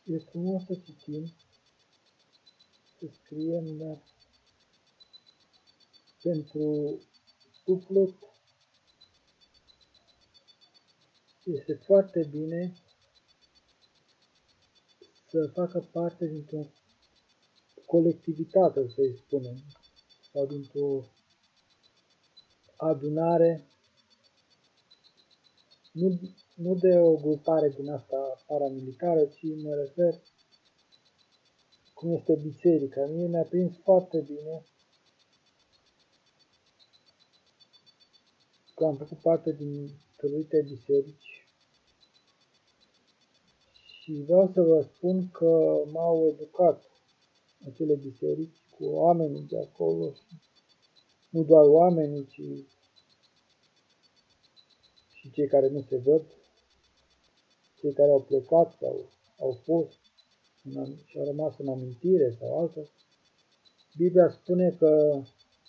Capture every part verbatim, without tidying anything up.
E frumos să citim, să scriem, dar pentru suflet este foarte bine să facă parte dintr-o colectivitate, să-i spunem, sau dintr-o adunare, nu, nu de o grupare din asta paramilitară, ci mă refer cum este biserica. Mie mi-a prins foarte bine că am făcut parte din tăruite biserici și vreau să vă spun că m-au educat acele biserici cu oamenii de acolo și nu doar oamenii, ci și cei care nu se văd, cei care au plecat sau au fost și au rămas în amintire sau altă. Biblia spune că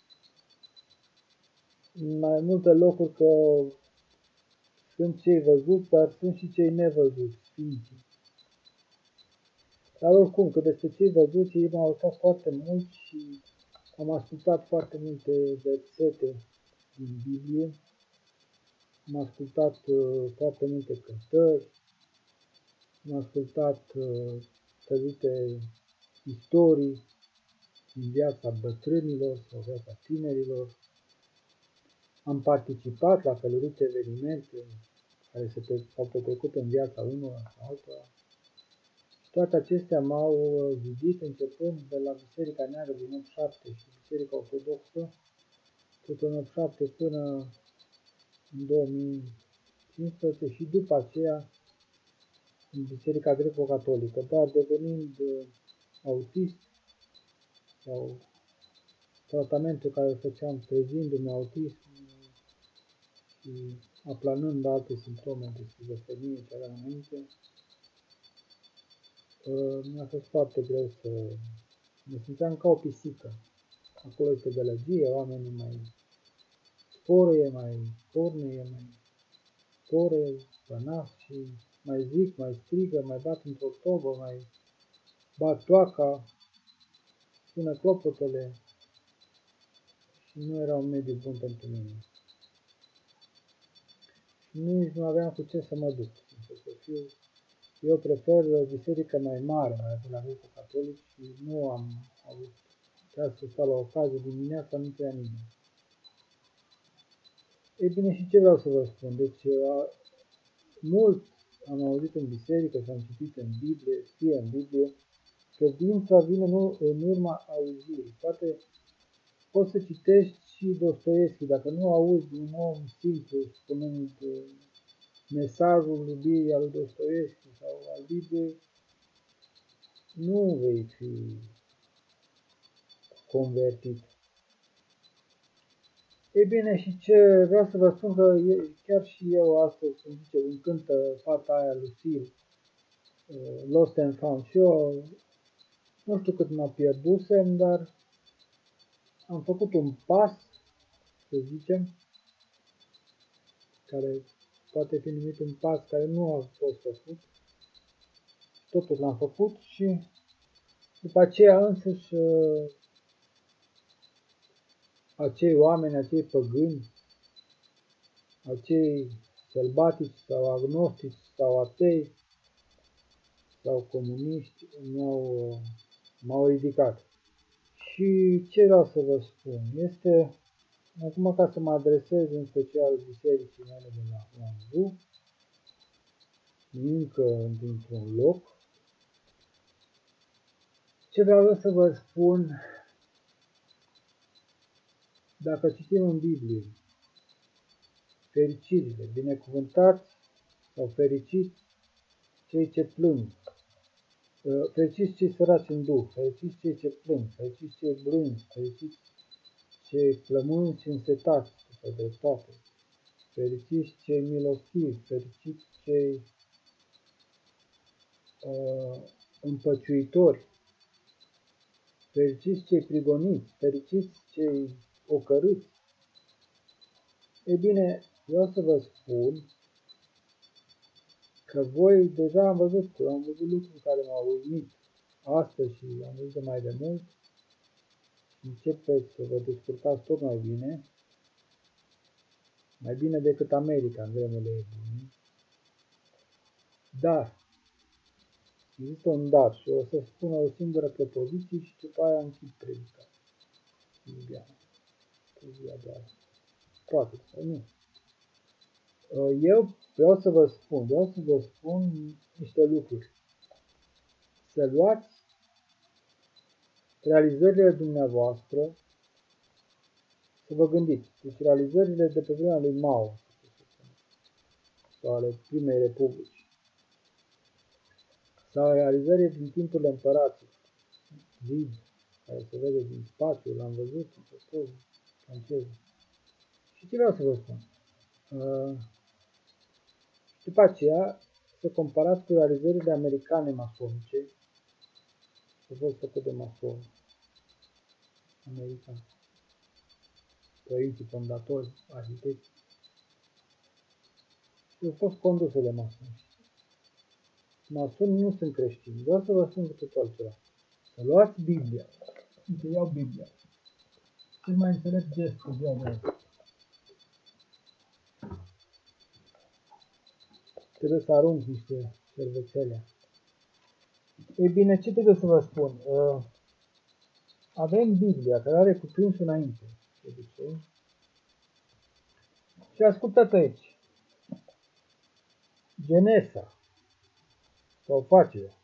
în mai multe locuri că sunt cei văzuți, dar sunt și cei nevăzuți, sfinții. Dar oricum, că despre cei văzuți, ei m-au ajutat foarte mult și am ascultat foarte multe versete din Biblie, am ascultat uh, foarte multe cântări, am ascultat uh, tăvite istorii din viața bătrânilor sau viața tinerilor, am participat la felurite evenimente care s-au petrecut în viața unora sau altora. Toate acestea m-au zidit începând de la Biserica Neagră din opt șapte și Biserica Ortodoxă, tot în opt șapte până în două mii cincisprezece și după aceea în Biserica Greco-Catolică, dar devenind autist sau tratamentul care îl făceam trezindu-mi autism și aplanând alte simptome de schizofrenie ce aveam înainte, mi-a fost foarte greu să mă simțeam ca o pisică. Acolo este gălăgie, oamenii mai sporăie, mai porneie, mai spore, bănați și mai zic, mai strigă, mai bat într-o tobă, mai bat toaca, sună clopotele și nu era un mediu bun pentru mine. Și nici nu aveam cu ce să mă duc, să fiu. Eu prefer o biserică mai mare, mai de la Greco-Catolic și nu am avut chiar să stau la ocazie dimineața, nu prea nimeni. Ei bine, și ce vreau să vă spun? Deci, mult am auzit în biserică și am citit în Biblie, scrie în Biblie, credința vine nu în urma auzirii. Poate poți să citești și Dostoevski, dacă nu auzi un om simplu spunând mesajul iubirii al lui Dostoevski sau al Bibliei, nu vei fi convertit. Ei bine, și ce vreau să vă spun că chiar și eu astăzi, cum zice, îmi cântă fata aia Lucille, Lost and Found. Și eu nu știu cât mă pierdusem, dar am făcut un pas, să zicem, care poate fi numit un pas care nu a fost făcut. Totul l-am făcut și după aceea însăși acei oameni, acei păgâni, acei sălbatici sau agnostici sau atei sau comuniști m-au, m-au ridicat. Și ce vreau să vă spun este, acum ca să mă adresez în special bisericii mele de la Oandu, încă dintr-un loc, ce vreau să vă spun, dacă citim în Biblie, fericirile, binecuvântați sau fericiți cei ce plâng, fericiți cei săraci în duh, fericiți cei ce plâng, fericiți cei blânzi, fericiți cei flămânzi și însetați după dreptate, fericiți cei milostivi, fericiți cei uh, împăciuitori, fericiți cei prigoniți, fericiți cei ocărâți. E bine, vreau să vă spun că voi deja am văzut, am văzut lucruri care m-au uimit astăzi și am văzut de mai de mult. Începeți să vă descurcați tot mai bine, mai bine decât America în vremurile bune. Dar, există un dar și o să spun o singură propoziție și după aia închid predica. Biblia. Biblia de azi. Poate, sau nu. Eu vreau să vă spun, vreau să vă spun niște lucruri. Să luați realizările dumneavoastră, să vă gândiți. Deci realizările de pe vremea lui Mao, sau ale primei republici, sau realizările din timpurile împărații, vid, care se vede din spațiu, l-am văzut în popor francez. Și ce vreau să vă spun? Uh, după aceea, să comparați cu realizările americane masonice, au fost făcut de masoni americani, părinții fondatori, arhitecți, și au fost conduse de masoni. Masonii nu sunt creștini, vreau să vă spun cu totul altceva. Să luați Biblia, să iau Biblia, cel mai înțelept gest cu ziua de azi. Trebuie să arunc niște șervețele. Ei bine, ce trebuie să vă spun? Uh, avem Biblia, care are cuprins înainte, de obicei. Și ascultați aici. Genesa, sau facerea,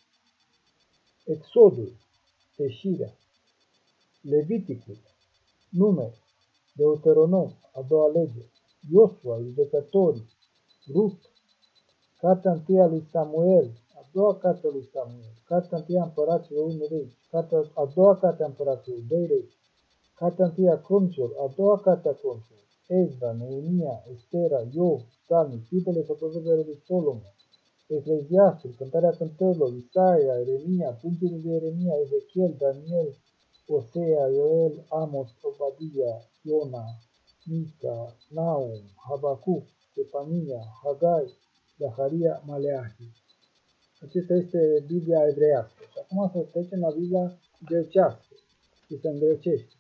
Exodul, Ieșirea, Leviticul, Numeri, Deuteronom, a doua lege, Iosua, Judecătorii, Rut, Cartea întâia lui Samuel, a doua carte a lui Samuel, Cartea întâia împăraților unu regi, Cartea a doua carte a împăraților doi regi, Cartea întâia cronicilor, a doua carte a cronicilor, Ezra, Neemia, Estera, Iov, Psalmii, Pipele sau Proverbele lui Solomon, Ecleziastul, Cântarea Cântărilor, Isaia, Eremia, Plângerile lui Eremia, Ezechiel, Daniel, Osea, Ioel, Amos, Obadia, Iona, Mica, Naum, Habacuc, Stefania, Hagai, Zaharia, Maleahi. Acesta este Biblia evreiască. Și acum să trecem la Biblia grecească și să îngrecește.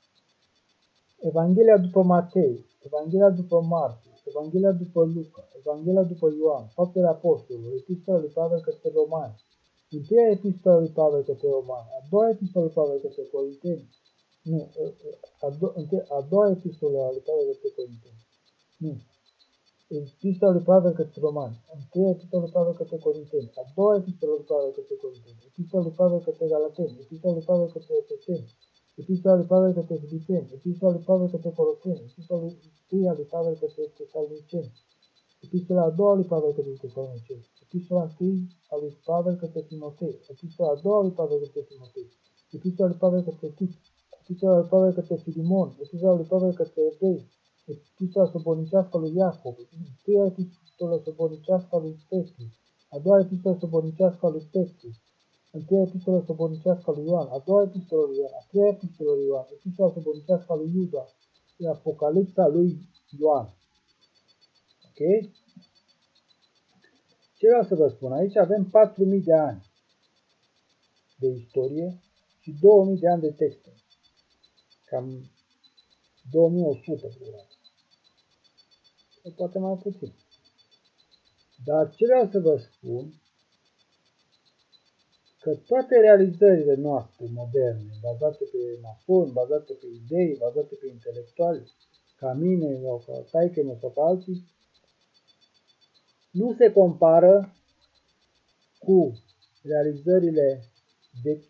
Evanghelia după Matei, Evanghelia după Marcu, Evanghelia după Luca, Evanghelia după Ioan, Faptele Apostolilor, Epistola lui Pavel către Romani, întâia Epistola lui Pavel către Romani, a doua Epistola lui Pavel către Corinteni, nu, a, do, a doua Epistola lui Pavel către Corinteni, nu, Epistola lui Pavel către Romani, întâia Epistola lui Pavel către Corinteni, a doua Epistola lui Pavel către Corinteni, Epistola lui Pavel către Galateni, Epistola lui Pavel către Efeseni, Epistola lui Pavel către Filipeni, Epistola lui Pavel către Coloseni, Epistola lui întâia lui Pavel către Tesaloniceni, Epistola a doua lui Pavel către Tesaloniceni, Epistola întâi a lui Pavel către Timotei, Epistola a doua lui Pavel către Timotei, Epistola lui Pavel către Tit, Epistola lui Pavel către Filimon, Epistola lui Pavel către Evrei, Epistola sobornicească a lui Iacov, întâia Epistola sobornicească a lui Petru, a doua Epistola sobornicească a lui Petru, întâia Epistola sobornicească a lui Ioan, a doua Epistola lui Ioan, a treia Epistola lui Ioan, Epistola sobornicească a lui Iuda, și Apocalipsa lui Ioan. Ok? Ce vreau să vă spun? Aici avem patru mii de ani de istorie și două mii de ani de texte. Cam două mii o sută, probabil. Sau poate mai puțin. Dar ce vreau să vă spun? Că toate realizările noastre moderne, bazate pe masoni, bazate pe idei, bazate pe intelectuali, ca mine sau ca taică-mă sau ca alții, nu se compară cu realizările vechi.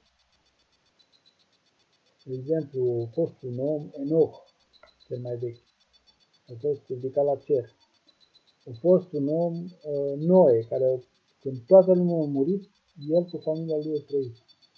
De exemplu, a fost un om, Enoch, cel mai vechi, a fost ridicat la cer. A fost un om, uh, Noe, care când toată lumea a murit, el cu familia lui a trăit.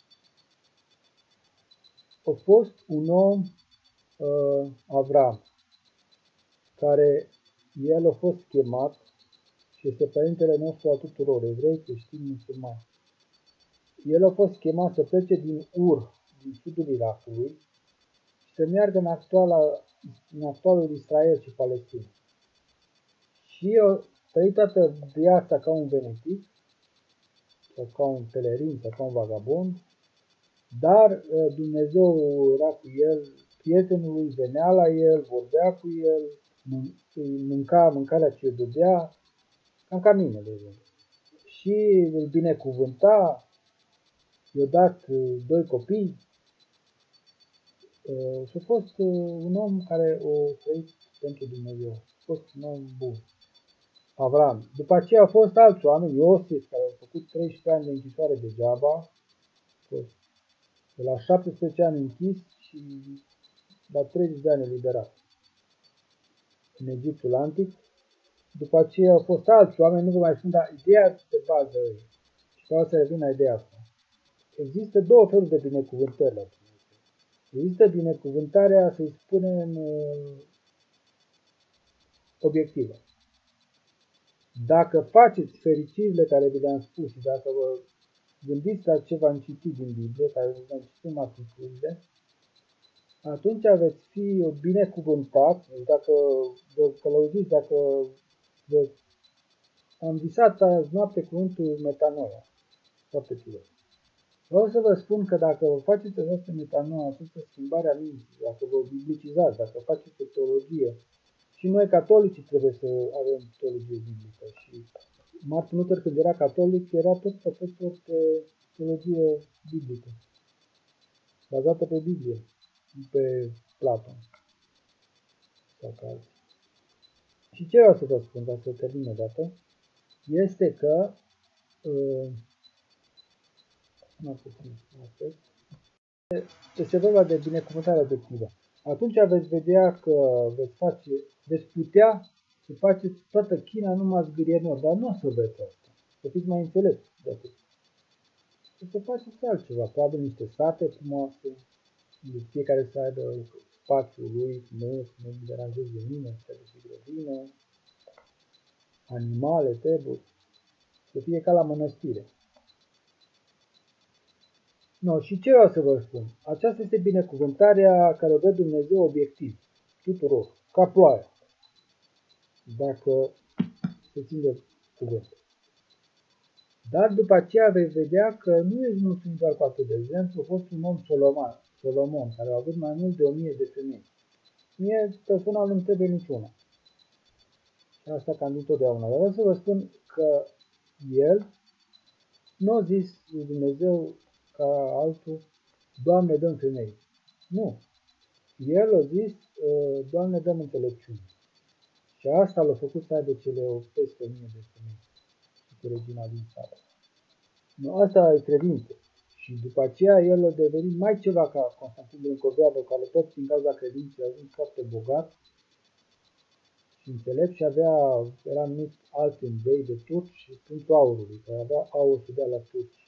A fost un om, uh, Avram, care el a fost chemat și este părintele nostru a tuturor, evrei, creștini, musulmani. El a fost chemat să plece din Ur, din sudul Irakului, și să meargă în, actuala, în actualul Israel și Palestina. Și trăit toată viața ca un venetic, sau ca un pelerin, sau ca un vagabond, dar Dumnezeu era cu el, prietenul lui venea la el, vorbea cu el, mânca mâncarea ce îi dădea, cam ca mine, de exemplu. Și îl binecuvânta, i-a dat doi copii. Și a fost un om care a trăit pentru Dumnezeu. A fost un om bun. Avram. După aceea au fost alți oameni, Iosif, care au făcut treisprezece ani de închisoare degeaba, a fost de la șaptesprezece ani închis și la treizeci de ani eliberat în Egiptul Antic. După aceea au fost alți oameni, nu vă mai spun, dar ideea de bază și vreau să revin la ideea asta. Există două feluri de binecuvântări la Dumnezeu. Există binecuvântarea, să-i spunem, obiectivă. Dacă faceți fericirile care vi le-am spus și dacă vă gândiți la ce v-am citit din Biblie, care v-am citit maturile, atunci veți fi binecuvântat. Dacă vă călăuziți, dacă vă... Am visat azi noapte cuvântul metanoia, foarte curios. Vreau să vă spun că dacă vă faceți această metanoia, această schimbare a minții, dacă vă biblicizați, dacă faceți o teologie, și noi catolicii trebuie să avem teologie biblică. Și Martin Luther, când era catolic, era tot profesor pe teologie biblică, bazată pe Biblie, pe Platon. Sau ca alții. Și ce vreau să vă spun, ca să termin o dată, este că uh, este vorba de binecuvântare obiectivă. Atunci veți vedea că veți, face, veți putea să faceți toată china numai zgârienor, dar nu o să veți asta. Să fiți mai înțelepți de atât. Să faceți altceva, probabil niște sate frumoase, fiecare să aibă spațiul lui, nu, să nu deranjeze nimeni, să se grădină, animale, treburi, să fie ca la mănăstire. No, și ce vreau să vă spun? Aceasta este binecuvântarea care o dă Dumnezeu obiectiv tuturor, ca ploaia, dacă se ține cuvântul. Dar după aceea vei vedea că nu ești mulțumit doar cu atât. De exemplu, a fost un om Solomon, Solomon, care a avut mai mult de o mie de femei. Mie personal nu-mi trebuie niciuna. Și asta cam dintotdeauna. Dar vreau să vă spun că el nu a zis lui Dumnezeu ca altul, Doamne, dă-mi femei. Nu. El a zis, Doamne, dă-mi înțelepciune. Și asta l-a făcut să aibă cele peste o mie de femei. Și cu regina din Saba. Nu, asta e credință. Și după aceea el a devenit mai ceva ca Constantin Brâncoveanu, care tot din cauza credinței a ajuns foarte bogat și înțelept și avea, era numit alți îmbei de turci și Prințul Aurului, care avea aur să dea la turci.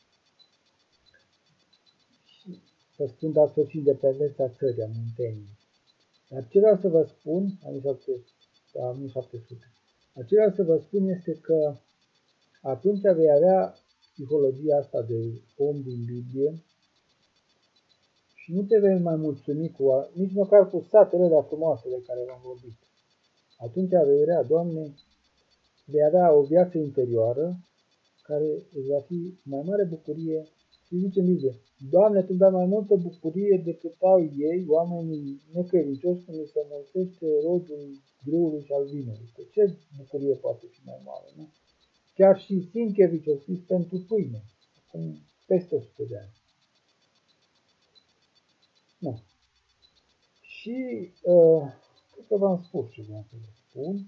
Să spun, dar să și independența țării, a Munteniei. Dar ce vreau să vă spun, anul șapte sute, ce vreau să vă spun este că atunci vei avea psihologia asta de om din Biblie și nu te vei mai mulțumi cu, nici măcar cu satele alea frumoase de care v-am vorbit. Atunci vei vrea, Doamne, vei avea o viață interioară care îți va fi mai mare bucurie. Și zice în Biblie, Doamne, Tu dai mai multă bucurie decât au ei, oamenii necredincioși, când se mulțește rodul grâului și al vinului. Că ce bucurie poate fi mai mare, nu? Chiar și Sienkiewicz a scris pentru pâine, acum peste o sută de ani. Nu. Și uh, cred că v-am spus ce vreau să vă spun.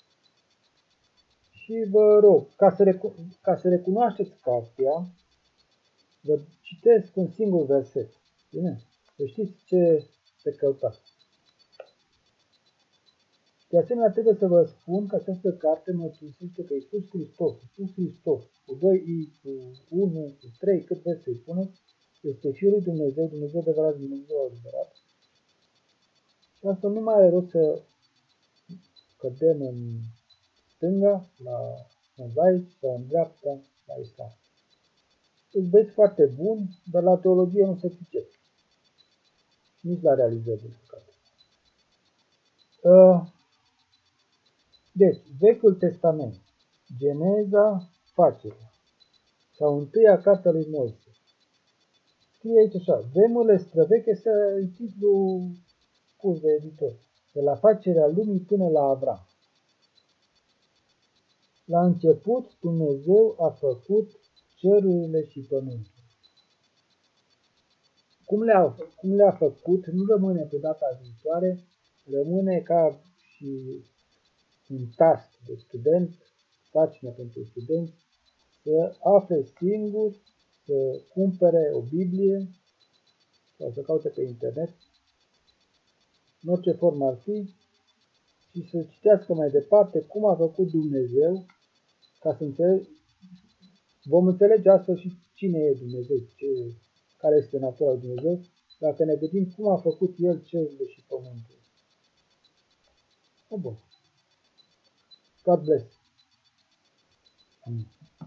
Și vă rog, ca să, recu ca să recunoașteți cartea, vă citesc un singur verset. Bine? Să știți ce să căutați. De asemenea, trebuie să vă spun că această carte mărturisește că Iisus Hristos, Iisus Hristos, cu doi i, cu unu, cu trei, cât vreți să-i puneți, este Fiul lui Dumnezeu, Dumnezeu adevărat, Dumnezeu adevărat. Și asta nu mai are rost să cădem în stânga, la mozaic, sau în dreapta, la islam. Sunt băieți foarte buni, dar la teologie nu se pricep. Nici la realizări, din păcate. Uh, Deci, Vechiul Testament, Geneza, Facerea, sau întâia cartea lui Moise. Scrie aici așa, vremurile străvechi este titlul pus de editor, de la facerea lumii până la Avram. La început, Dumnezeu a făcut cerurile și pământul. Cum le-a, cum le-a făcut, nu rămâne pe data viitoare, rămâne ca și un task de student, sarcină pentru studenți, să afle singur, să cumpere o Biblie sau să caute pe internet, în orice formă ar fi, și să citească mai departe cum a făcut Dumnezeu, ca să înțeleg, vom înțelege astfel și cine e Dumnezeu, ce, care este natura lui Dumnezeu, dacă ne gândim cum a făcut El cerurile și pământul. Oh, bun. God bless. Amin.